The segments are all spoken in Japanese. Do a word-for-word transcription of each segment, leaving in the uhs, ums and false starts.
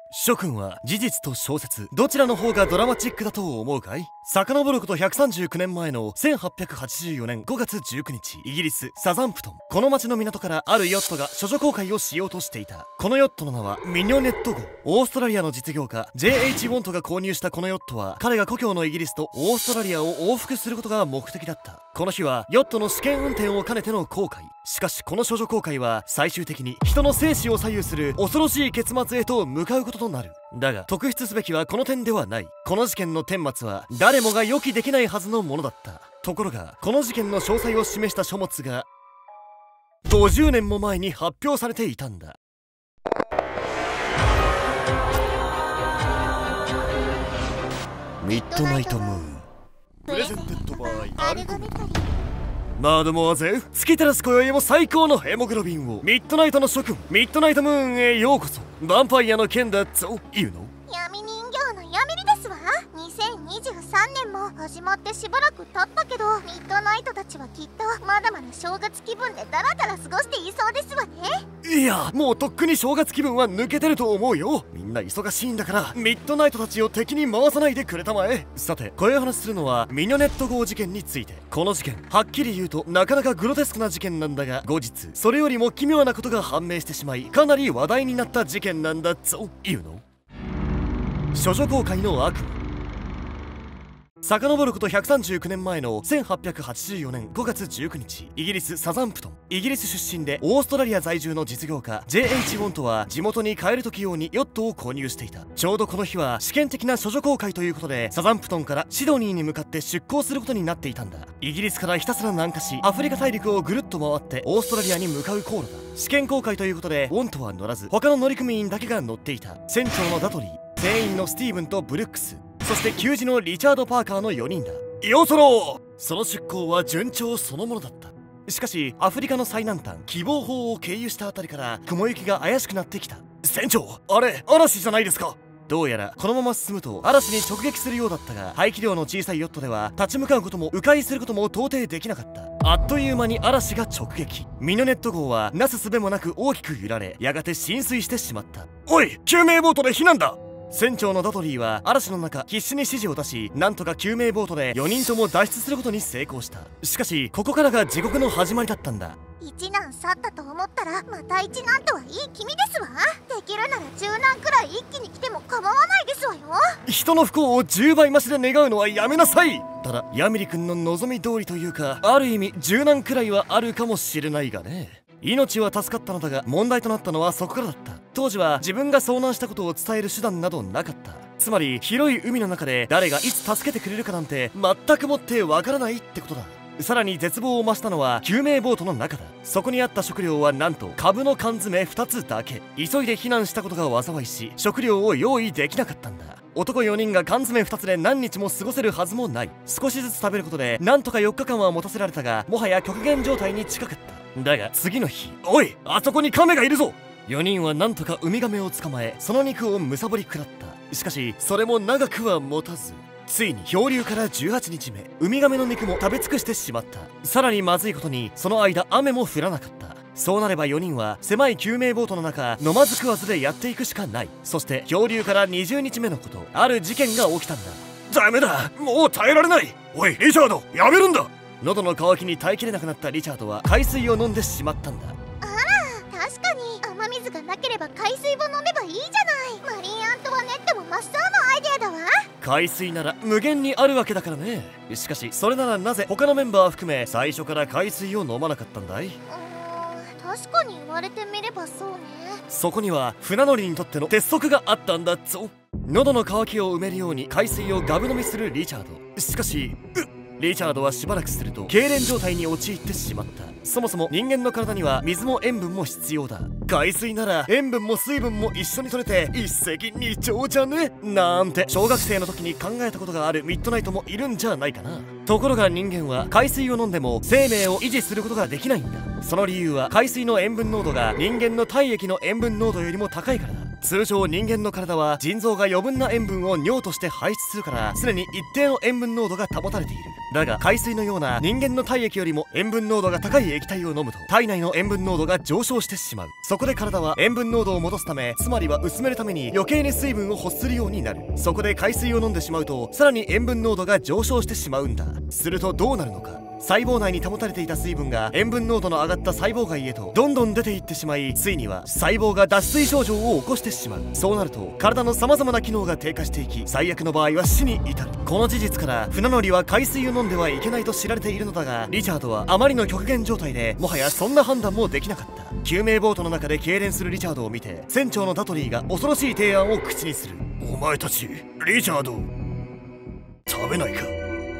諸君は事実と小説どちらの方がドラマチックだと思うかい？遡ることひゃくさんじゅうきゅうねんまえのせんはっぴゃくはちじゅうよねんごがつじゅうくにち、イギリスサザンプトン。この町の港からあるヨットが処女航海をしようとしていた。このヨットの名はミニョネット号。オーストラリアの実業家 ジェイエイチ ウォントが購入したこのヨットは、彼が故郷のイギリスとオーストラリアを往復することが目的だった。この日はヨットの試験運転を兼ねての航海。しかしこの処女航海は最終的に人の生死を左右する恐ろしい結末へと向かうこととなる。だが特筆すべきはこの点ではない。この事件の顛末は誰もが予期できないはずのものだった。ところがこの事件の詳細を示した書物がごじゅうねんも前に発表されていたんだ。ミッドナイトムーンプレゼンテッドバイアルゴメタリー。マードモアゼル、月照らす今宵も最高のヘモグロビンを。ミッドナイトの諸君、ミッドナイトムーンへようこそ。ヴァンパイアの剣だぞ、言うの？ 闇人形の闇りですわ。にせんにじゅうさんねんも始まってしばらく経ったけど、ミッドナイトたちはきっとまだまだ正月気分でダラダラ過ごしていそうですわね。 いや、もうとっくに正月気分は抜けてると思うよ。みんな忙しいんだからミッドナイトたちを敵に回さないでくれたまえ。さて、こういう話するのはミニョネット号事件について。この事件、はっきり言うとなかなかグロテスクな事件なんだが、後日それよりも奇妙なことが判明してしまい、かなり話題になった事件なんだぞ、言うの？処女航海の悪夢。遡ることひゃくさんじゅうきゅうねんまえのせんはっぴゃくはちじゅうよねんごがつじゅうくにち、イギリスサザンプトン。イギリス出身でオーストラリア在住の実業家 ジェイエイチ ウォントは地元に帰る時用にヨットを購入していた。ちょうどこの日は試験的な処女航海ということで、サザンプトンからシドニーに向かって出港することになっていたんだ。イギリスからひたすら南下し、アフリカ大陸をぐるっと回ってオーストラリアに向かう航路だ。試験航海ということでウォントは乗らず、他の乗組員だけが乗っていた。船長のダトリー、船員のスティーブンとブルックス、そして給仕のリチャード・パーカーのよにんだ。よそろ。その出港は順調そのものだった。しかしアフリカの最南端希望峰を経由したあたりから雲行きが怪しくなってきた。船長、あれ嵐じゃないですか？どうやらこのまま進むと嵐に直撃するようだったが、排気量の小さいヨットでは立ち向かうことも迂回することも到底できなかった。あっという間に嵐が直撃。ミノネット号はなすすべもなく大きく揺られ、やがて浸水してしまった。おい、救命ボートで避難だ。船長のダトリーは嵐の中必死に指示を出し、なんとか救命ボートでよにんとも脱出することに成功した。しかしここからが地獄の始まりだったんだ。 一難去ったと思ったらまた一難とはいい気味ですわ。できるならじゅう難くらい一気に来ても構わないですわよ。 人の不幸をじゅうばい増しで願うのはやめなさい。ただヤミリ君の望み通りというか、ある意味じゅう難くらいはあるかもしれないがね。命は助かったのだが、問題となったのはそこからだった。当時は自分が遭難したことを伝える手段などなかった。つまり広い海の中で誰がいつ助けてくれるかなんて全くもってわからないってことだ。さらに絶望を増したのは救命ボートの中だ。そこにあった食料はなんと株の缶詰ふたつだけ。急いで避難したことが災いし、食料を用意できなかったんだ。男よにんが缶詰ふたつで何日も過ごせるはずもない。少しずつ食べることでなんとかよっかかんは持たせられたが、もはや極限状態に近かった。だが次の日、おい、あそこにカメがいるぞ。よにんはなんとかウミガメを捕まえ、その肉をむさぼり食らった。しかしそれも長くは持たず、ついに漂流からじゅうはちにちめ、ウミガメの肉も食べ尽くしてしまった。さらにまずいことにその間雨も降らなかった。そうなればよにんは狭い救命ボートの中飲まず食わずでやっていくしかない。そして漂流からにじゅうにちめのこと、ある事件が起きたんだ。ダメだ、もう耐えられない。おいリチャード、やめるんだ。喉の渇きに耐えきれなくなったリチャードは海水を飲んでしまったんだ。 あら、確かに雨水がなければ海水を飲めばいいじゃない。マリー・アントワネットも真っ青のアイデアだわ。 海水なら無限にあるわけだからね。しかしそれならなぜ他のメンバー含め最初から海水を飲まなかったんだい？うーん、確かに言われてみればそうね。 そこには船乗りにとっての鉄則があったんだぞ。喉の渇きを埋めるように海水をガブ飲みするリチャード。しかしうっリチャードはしばらくすると痙攣状態に陥ってしまった。そもそも人間の体には水も塩分も必要だ。海水なら塩分も水分も一緒に取れて一石二鳥じゃねなんて小学生の時に考えたことがあるミッドナイトもいるんじゃないかな。ところが人間は海水を飲んでも生命を維持することができないんだ。その理由は海水の塩分濃度が人間の体液の塩分濃度よりも高いからだ。 通常人間の体は腎臓が余分な塩分を尿として排出するから常に一定の塩分濃度が保たれている。だが海水のような人間の体液よりも塩分濃度が高い液体を飲むと体内の塩分濃度が上昇してしまう。そこで体は塩分濃度を戻すため、つまりは薄めるために余計に水分を欲するようになる。そこで海水を飲んでしまうとさらに塩分濃度が上昇してしまうんだ。するとどうなるのか。細胞内に保たれていた水分が塩分濃度の上がった細胞外へとどんどん出ていってしまい、ついには細胞が脱水症状を起こしてしまう。そうなると体の様々な機能が低下していき、最悪の場合は死に至る。この事実から船乗りは海水を飲んではいけないと知られているのだが、リチャードはあまりの極限状態でもはやそんな判断もできなかった。救命ボートの中で痙攣するリチャードを見て、船長のダトリーが恐ろしい提案を口にする。お前たちリチャード食べないか。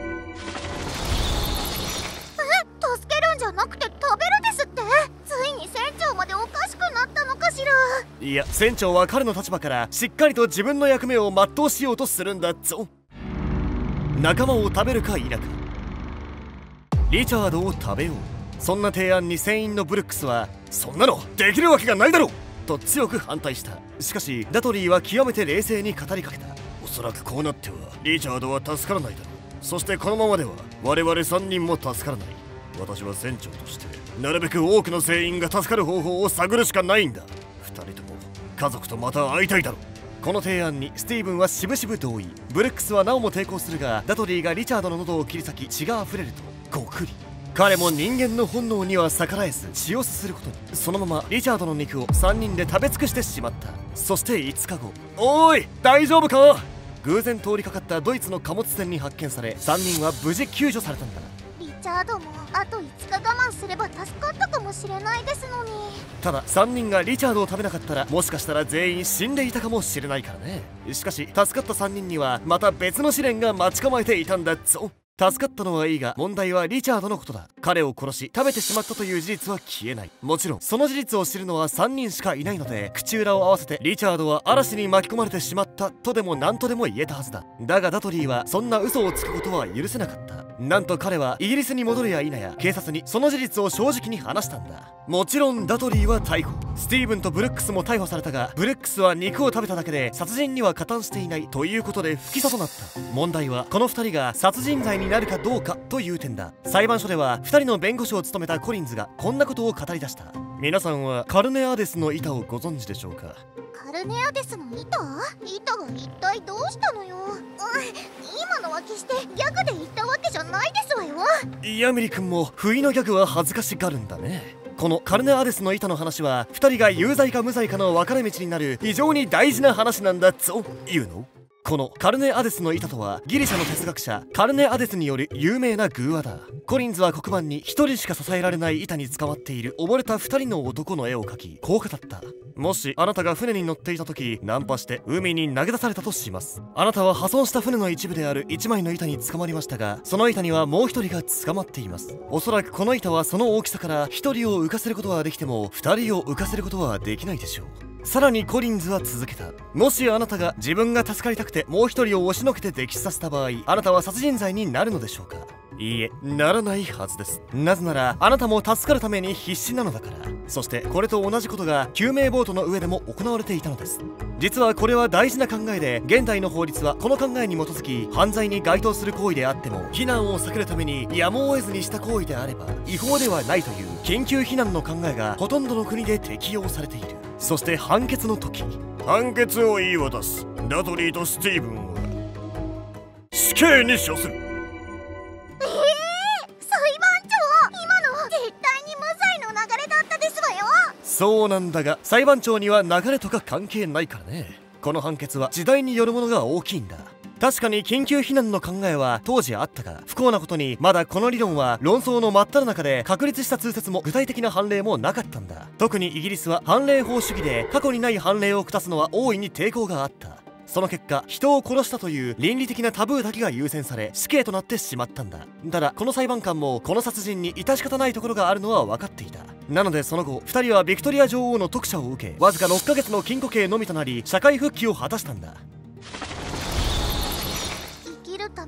助けるんじゃなくて食べるですって。ついに船長までおかしくなったのかしら。 いや、船長は彼の立場からしっかりと自分の役目を全うしようとするんだぞ。仲間を食べるか否か、リチャードを食べよう。そんな提案に船員のブルックスはそんなのできるわけがないだろうと強く反対した。しかしダトリーは極めて冷静に語りかけた。おそらくこうなってはリチャードは助からないだろう。そしてこのままでは我々さんにんも助からない。私は船長としてなるべく多くの船員が助かる方法を探るしかないんだ。ふたりとも家族とまた会いたいだろう。この提案にスティーブンはしぶしぶ同意。ブルックスはなおも抵抗するが、ダトリーがリチャードの喉を切り裂き血が溢れるとゴクリ。彼も人間の本能には逆らえず血をすすることに。そのままリチャードの肉をさんにんで食べ尽くしてしまった。そしていつかご、おーい大丈夫か。偶然通りかかったドイツの貨物船に発見され、さんにんは無事救助されたんだ。 リチャードもあといつか我慢すれば助かったかもしれないですのに。 たださんにんがリチャードを食べなかったらもしかしたら全員死んでいたかもしれないからね。しかし助かったさんにんにはまた別の試練が待ち構えていたんだぞ。助かったのはいいが問題はリチャードのことだ。彼を殺し食べてしまったという事実は消えない。もちろんその事実を知るのはさんにんしかいないので、口裏を合わせてリチャードは嵐に巻き込まれてしまったとでも何とでも言えたはずだ。だがダトリーはそんな嘘をつくことは許せなかった。なんと彼はイギリスに戻るや否や警察にその事実を正直に話したんだ。もちろんダトリーは逮捕、スティーブンとブルックスも逮捕されたが、ブルックスは肉を食べただけで殺人には加担していないということで不起訴となった。問題はこのふたりが殺人罪になるかどうかという点だ。裁判所ではふたりの弁護士を務めたコリンズがこんなことを語り出した。皆さんはカルネアデスの板をご存知でしょうか。 カルネアデスの板板が一体どうしたのよ。うん、今のは決してギャグで言ったわけじゃないですわよ。 ヤミリ君も不意のギャグは恥ずかしがるんだね。このカルネアデスの板の話はふたりが有罪か無罪かの分かれ道になる非常に大事な話なんだぞ。言うの。このカルネアデスの板とはギリシャの哲学者カルネアデスによる有名な寓話だ。コリンズは黒板にひとりしか支えられない板に捕まっている溺れたふたりの男の絵を描き、こう語った。もしあなたが船に乗っていた時ナンパして海に投げ出されたとします。あなたは破損した船の一部であるいちまいの板に捕まりましたが、その板にはもうひとりが捕まっています。おそらくこの板はその大きさからひとりを浮かせることはできてもふたりを浮かせることはできないでしょう。さらにコリンズは続けた。もしあなたが自分が助かりたくてもう一人を押しのけて溺死させた場合、あなたは殺人罪になるのでしょうか。いいえ、ならないはずです。なぜならあなたも助かるために必死なのだから。そしてこれと同じことが救命ボートの上でも行われていたのです。実はこれは大事な考えで、現代の法律はこの考えに基づき犯罪に該当する行為であっても避難を避けるためにやむを得ずにした行為であれば違法ではないという緊急避難の考えがほとんどの国で適用されている。そして判決の時、判決を言い渡す。ダトリーとスティーブンは死刑に処する。 えー、裁判長、今の絶対に無罪の流れだったですわよ。 そうなんだが裁判長には流れとか関係ないからね。この判決は時代によるものが大きいんだ。確かに緊急避難の考えは当時あったが、不幸なことにまだこの理論は論争の真っ只中で、確立した通説も具体的な判例もなかったんだ。特にイギリスは判例法主義で過去にない判例を下すのは大いに抵抗があった。その結果、人を殺したという倫理的なタブーだけが優先され死刑となってしまったんだ。ただこの裁判官もこの殺人に致し方ないところがあるのは分かっていた。なのでその後ふたりはビクトリア女王の特赦を受け、わずかろっかげつの禁錮刑のみとなり社会復帰を果たしたんだ。 生きるた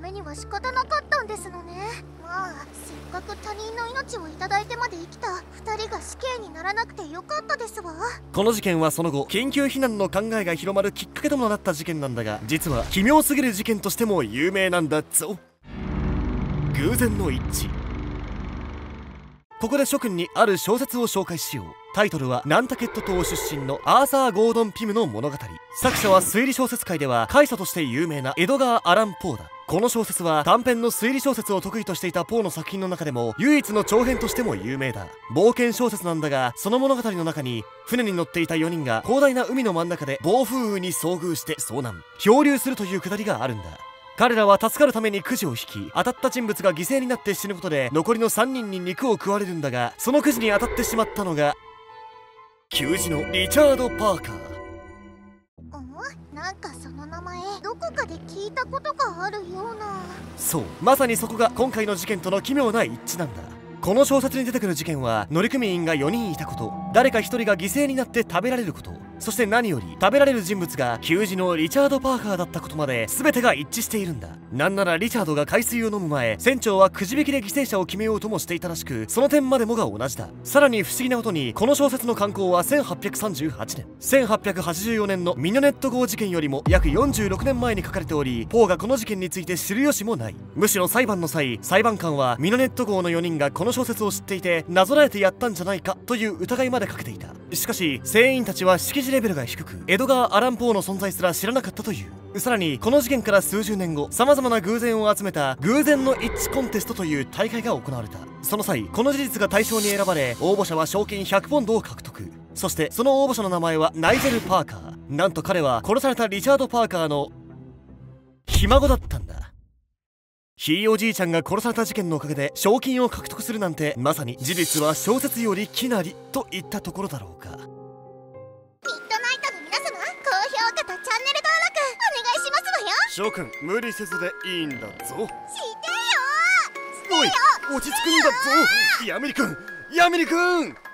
めには仕方なかったんですのね。まあせっかく他人の命をいただいてまで生きたふたりが死刑にならなくてよかったですわ。 この事件はその後緊急避難の考えが広まるきっかけともなった事件なんだが、実は奇妙すぎる事件としても有名なんだぞ。偶然の一致。ここで諸君にある小説を紹介しよう。タイトルはナンタケット島出身のアーサー・ゴードン・ピムの物語。作者は推理小説界では開祖として有名なエドガー・アラン・ポーだ。この小説は短編の推理小説を得意としていたポーの作品の中でも唯一の長編としても有名だ。冒険小説なんだが、その物語の中に船に乗っていたよにんが広大な海の真ん中で暴風雨に遭遇して遭難漂流するというくだりがあるんだ。彼らは助かるためにくじを引き、当たった人物が犠牲になって死ぬことで残りのさんにんに肉を食われるんだが、そのくじに当たってしまったのが給仕のリチャード・パーカー。 ん？なんかその名前どこかで聞いたことがあるような。 そう、まさにそこが今回の事件との奇妙な一致なんだ。この小説に出てくる事件は乗組員がよにんいたこと、誰かひとりが犠牲になって食べられること、そして何より食べられる人物が給仕のリチャード・パーカーだったことまで全てが一致しているんだ。なんならリチャードが海水を飲む前、船長はくじ引きで犠牲者を決めようともしていたらしく、その点までもが同じだ。さらに不思議なことにこの小説の刊行はせんはっぴゃくさんじゅうはちねん、せんはっぴゃくはちじゅうよねんのミニョネット号事件よりも約よんじゅうろくねんまえに書かれており、ポーがこの事件について知る由もない。むしろ裁判の際、裁判官はミニョネット号のよにんがこの小説を知っていてなぞらえてやったんじゃないかという疑いまでかけていた。しかし船員たちは識字レベルが低く、エドガー・アラン・ポーの存在すら知らなかったという。さらにこの事件から数十年後、様々な偶然を集めた偶然の一致コンテストという大会が行われた。その際この事実が対象に選ばれ、応募者は賞金ひゃくポンドを獲得。そしてその応募者の名前はナイジェル・パーカー。なんと彼は殺されたリチャード・パーカーのひ孫だったんだ。ひいおじいちゃんが殺された事件のおかげで賞金を獲得するなんて、まさに事実は小説よりきなりといったところだろうか。 ミッドナイトの皆様、高評価とチャンネル登録お願いしますわよ。 諸君無理せずでいいんだぞ。 してよおい、落ち着くんだぞヤミリ君、ヤミリ君。